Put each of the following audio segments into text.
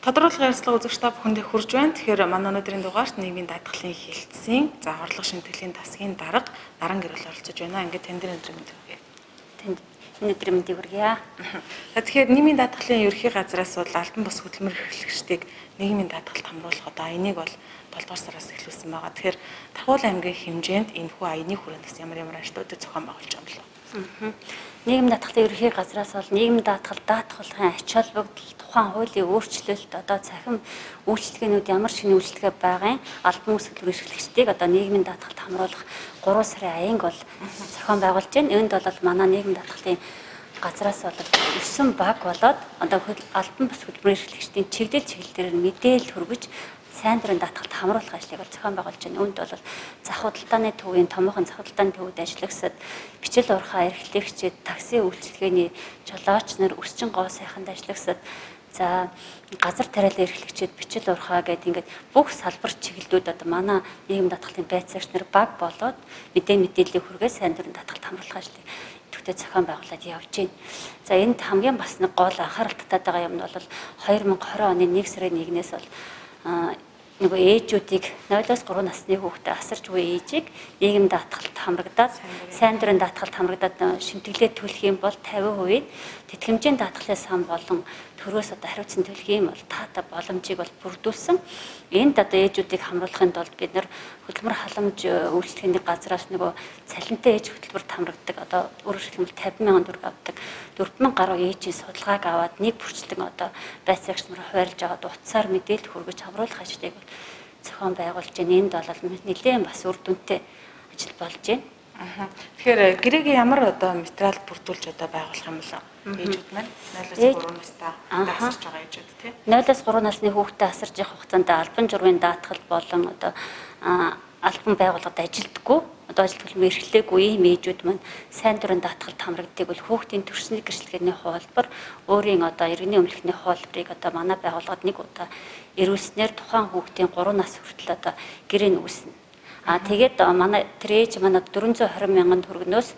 Тодорхойлох ярилцлага үзэгч та бүхэндээ хүрж байна. Тэгэхээр манай өнөөдрийн дугаарт нийгмийн даатгалын хилцсэн орлого шимтгэлийн тасгийн дарга Наран гэрэл оролцож байна. Ингээд тань дээр өндөр мэд хүргэе. Танд өнөөдөр мэд хүргэе. Тэгэхээр нийгмийн даатгалын ерхий газраас бол албан бус хөдөлмөр эрхлэгчдийг нийгмийн даатгалд хамруулах одоо энийг бол 7 дугаар сараас эхлүүлсэн байгаа. Тэгэхээр Тархуул аймгийн хэмжээнд энэхүү аяны хүрээнээс ямар ажлуудыг зохион байгуулж байгаа юм бэ? Нийгмийн даатгалын ерхий газраас бол нийгмийн даатгал даатгуулахын ач холбогдол тухайн хуулийн өөрчлөлт одоо цахим үйлчлэгээнүүд ямар шинэ үйлчлэгээ байгаа албан бус хөдөлмөр эрхлэгчдийг одоо нийгмийн даатгалд хамруулах 3 сарын аянг бол зохион байгуулж байна. Энд бол манай нийгмийн даатгалын газраас бол 9 баг болоод одоо албан бус хөдөлмөр эрхлэгчдийн чиглэл дээр мэдээлэл хүргэж сайн дурын даатгалд хамруулах ажлыг бол зохион байгуулж байна. Үүнд бол зах худалдааны төвийн томоохон зах худалдааны төвд ажиллагсад бичил урхаа эрхлэгчид, такси үйлчилгээний жолооч нар, өсчин гоо сайханд ажиллагсад за газар тариалан эрхлэгчид, бичил урхаа гэдэг ингээд бүх салбар чиглэлүүд одоо манай нийгэм даатгалын байцаагч нар баг болоод мэдээллийг хүргээ сайн дурын даатгалд хамруулах ажлыг идэвхтэй зохион байгуулад явж байна. За энд хамгийн бас нэг гол анхаарал татаад байгаа юм нь бол 2020 оны 1 сарын 1-ээс бол нөгөө ээжүүдийг 0-3 насны хүүхдэд асарч буй ээжийг нийгэм даатгалд хамрагдаад сайн дурын даатгалд хамрагдаад шимтгэлээ төлөх юм бол 50% тэтгэмжийн даатгалын сан болон төрөөс одоо хариуцсан төлөх юм бол таата боломжийг бол бүрдүүлсэн. Энд одоо ээжүүдийг хамруулахын тулд бид нар хөдөлмөр халамж үйлчлэгээний газраас нөгөө цалинтай ээж хөтөлбөрт хамрагддаг одоо өөрөөр хэлбэл 50,000 төгрөг авдаг 4,000 гаруй ээжийн судалгааг аваад нэг бүрчлэн одоо байцаагч нар хуваарлж аваад утсаар мэдээлэл хүргэж хамруулах ажлыг зохион байгуулж байна. Энд бол нэлээд бас үр дүнтэй ажил болж байна. Тэгэхээр гэрээгээ ямар одоо материал бүрдүүлж одоо байгуулах юм бол ээжүүд маань 0-3 настай асарч байгаа ээжүүд тийм 0-3 насны хүүхдэд асарж явах хугацаанд албан журмын даатгал болон одоо албан байгууллагад ажилдаггүй одоо ажил төлөв эрхлээгүй ийм ээжүүд маань сайн дурын даатгалд хамрагддаг бол хүүхдийн төрсний гэрчлэгээний хуулбар өөрийн одоо иргэний өмнөхний хуулбарыг одоо манай байгууллагад нэг удаа ирүүлснээр тухайн хүүхдийн 3 нас хүртэл одоо гэрээ нүүснэ. Тэгээд манай трээж манай 420,000 төгрөгнөөс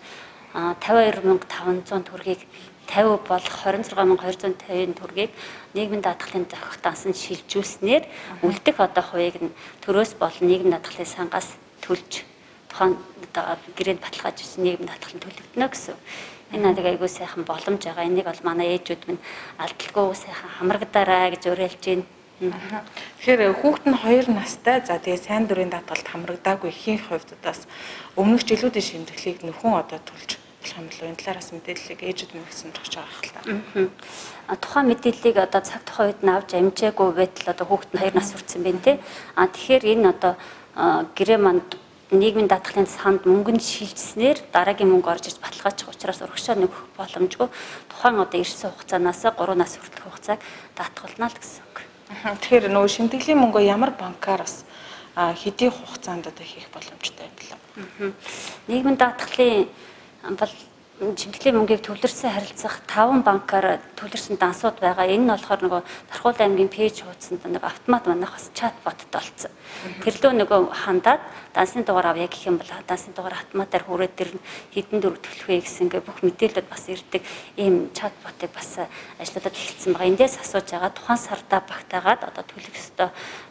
52,500 төгрөгийг 50 болох 26,250 төгрөгийг нийгмийн даатгалын зохих дансан шилжүүлснээр үлдэх одоо хувийг нь төрөөс болон нийгмийн даатгалын сангаас төлж тухайн одоо гэрээнд баталгаажсан нийгмийн даатгалын төлөгдөнө гэсэн. Энэ нэг айгүй сайхан боломж байгаа. Энийг бол манай ээжүүд минь алдалгүй сайхан хамрагдаарай гэж уриалж байна. Тэгэхээр хүүхэд нь 2 настай за тэгээ сайн дурын даатгалд хамрагдаагүй ихэнх хувьд бас өмнөх жилүүдийн шимтгэлийг нөхөн одоо төлж болох юм болов энэ талаараас мэдээллийг ээжүүд минь сонирхож байгаа хэл та. Тухайн мэдээллийг одоо цаг тухайн үед нь авч амжаагүй байтал одоо хүүхэд нь 2 нас хүрсэн байна те. Тэгэхээр энэ одоо гэрээ манд нийгмийн даатгалын санд мөнгөнд шилжснээр дараагийн мөнгө орж иж баталгаачих учраас урагшаа нөгөх боломжгүй тухайн одоо ирсэн хугацаанаас 3 нас хүртэлх хугацааг даатгуулна л гэсэн үг. Тэгэхээр нөгөө шимтгэлийн мөнгөө ямар банкаар бас хэдийн хугацаанд одоо хийх боломжтой юм бэ? Нийгмийн даатгалын бол шимтгэлийн мөнгийг төвлөрсөн харилцах 5 банкаар төвлөрсөн дансууд байгаа. Энэ нь болохоор нөгөө Тархуул аймгийн пэйж хуудсанд нэг автомат манайх бас чат боттой болсон. Тэрлөө нөгөө хандаад дансны дугаар авъя гэх юм бол дансны дугаар автоматар хүрээд тэр хэдэн төгрөг төлөх вэ гэсэн ингээ бүх мэдээлэлд бас ирдэг ийм чат ботыг бас ажиллаулаад эхэлсэн байгаа. Эндээс асууж байгаа тухайн сарда багтаагаад одоо төлөх ёстой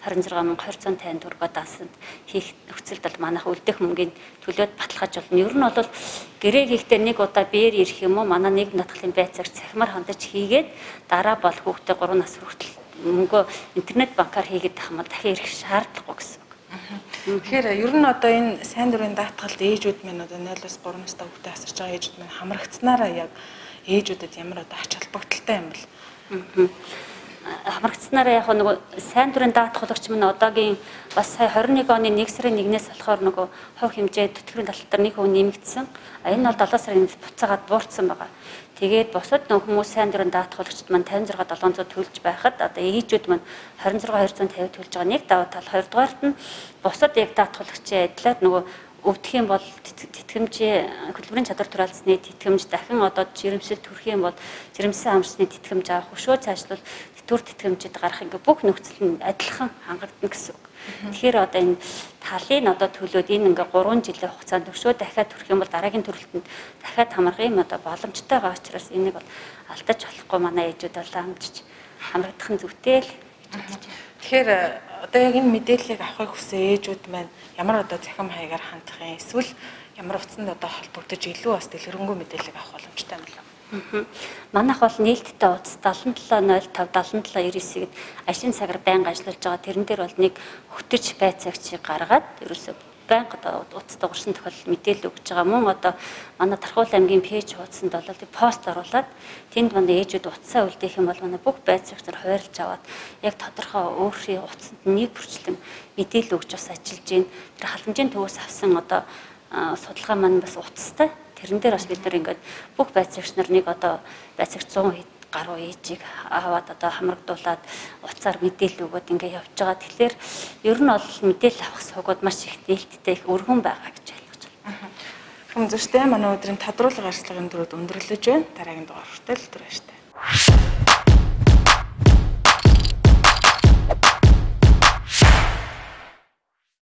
26,250 төгрөгөөр дансанд хийх нөхцөлд бол манайх үлдэх мөнгөний төлөөд баталгааж болно. Ер нь бол гэрээ хийхдээ нэг удаа биеэр ирэх юм уу манай нийгмийн даатгалын байцаагч цахимаар хандаж хийгээд дараа бол хүүхдээ 3 нас хүртэл мөнгөө интернет банкар хийгээд тах юм бол дахин ирэх шаардлагагүй гэсэн үг. Тэгэхээр ер нь одоо энэ сайн дурын даатгалд ээжүүд минь одоо 0-3 настай хүүхдээ асарч байгаа ээжүүд минь хамрагдсанараа яг ээжүүдэд ямар одоо ач холбогдолтой юм бол хамрагдсанараа яг нөгөө сайн дурын даатгалагч минь одоогийн бас сая 21 оны 1 сарын 1-ээс болохоор нөгөө хувь хэмжээ төтгөрийн талтар 1% нэмэгдсэн. Энэ бол 7 сарын буцаагаад буурсан байгаа. Тэгээд бусад нөх хүмүүс сайн дурын даатгалагчд маань 56,700 төлж байхад одоо ээжүүд маань 26,250 төлж байгаа. Нэг даваа тал хоёрдугаарт нь бусад яг даатгалагчийн адилаар нөгөө өвдөх юм бол тэтгэмжийн хөтөлбөрийн чадвар тураалцсны тэтгэмж дахин одоо жирэмсэл төрөх юм бол жирэмсэн амжсны тэтгэмж авах хөшөө цаашлуул төр тэтгэмжид гарах ингээ бүх нөхцөл нь адилхан хангагдана гэсэн үг. Тэгэхээр одоо энэ талын одоо төлөөд энэ ингээ 3 жилийн хугацаанд хөшөө дахиад төрөх юм бол дараагийн төрөлтөнд дахиад хамрах юм одоо боломжтой байгаа учраас энийг бол алдаж болохгүй манай ээжүүд бол амжиж хамрагдах нь зүйтэй л гэж Тэгэхээр одоо яг энэ мэдээллийг авахыг хүсэн ээжүүд маань ямар одоо захим хаягаар хандах юм? Эсвэл ямар утсанд одоо холбогдож илүү бас дэлгэрэнгүй мэдээллийг авах боломжтой юм бэ? Манайх бол нээлттэй утас 7705 7799-ийг ашин цагаар байнга ажиллаж байгаа. Тэрэн дээр бол нэг хөтөч байцаагчийг гаргаад ерөөсөө байнга одоо утас дууршин тохиолдол мэдээлэл өгч байгаа. Мөн одоо манай Тархуул аймгийн пэйж хуудсанд бол пост оруулаад тэнд манай ээжүүд утасаа үлдээх юм бол манай бүх байцаагчдаар хуваарлж аваад яг тодорхой өөрхийн утасанд нэг бүрчлэн мэдээлэл өгч бас ажиллаж байна. Тэр халамжийн төвөөс авсан одоо судалгаа маань бас утастай. Тэрэн дээр бас бид нар ингээд бүх байцаагч нар нэг одоо байцаагч 100 гаруй ээжийг аваад одоо хамрагдуулаад утсаар мэдээлэл өгөөд ингээд явж байгаа. Тэгэхээр ер нь бол мэдээлэл авах сувгууд маш их нээлттэй их өргөн байгаа гэж ойлгож байна. Хүмүүстээ манай өдрийн тодруулга арчлагын дөрөв өндөрлөж байна. Дараагийн дугаар хүртэл түр баяртай.